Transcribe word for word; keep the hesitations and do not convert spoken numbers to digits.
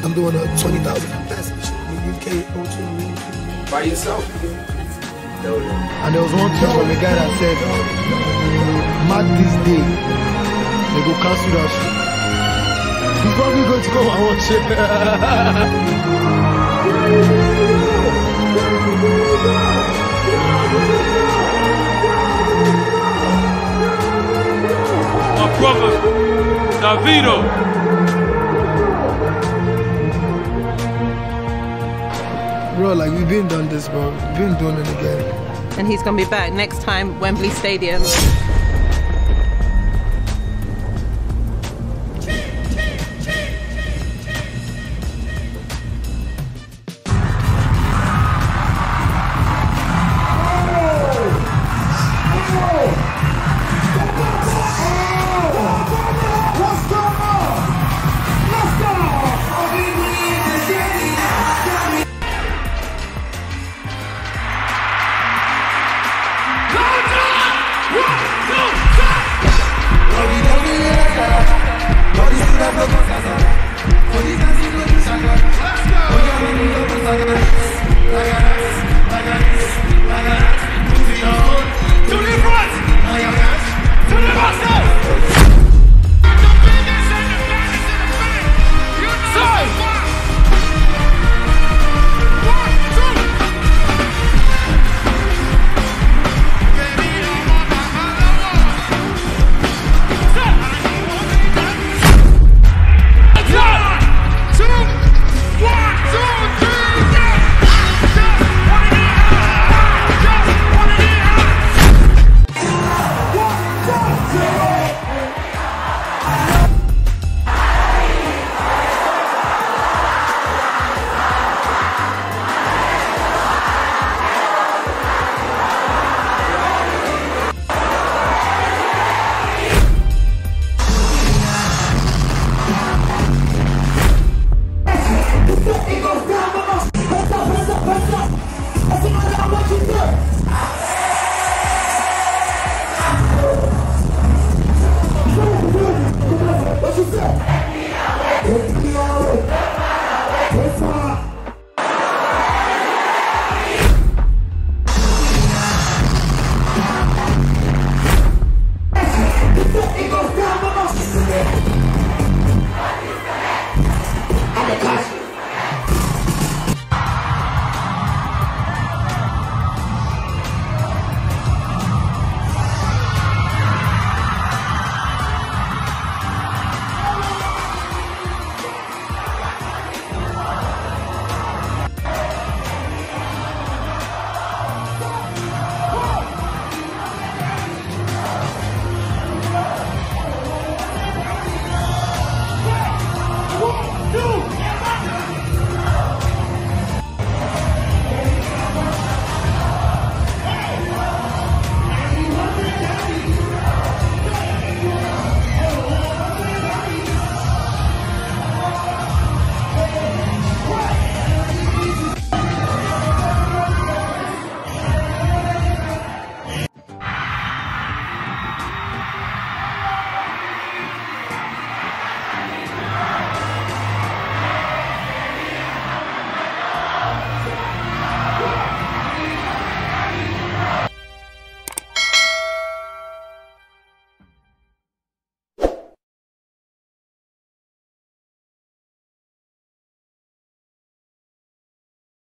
I'm doing a twenty thousand message in the U K O two. By yourself? And there was one tweet from a guy that said, "Mad this day, they go cancel that shit." He's probably going to come and watch it. My brother, Davido. Bro, like, we've been done this, bro. We've been doing it again. And he's going to be back next time, Wembley Stadium.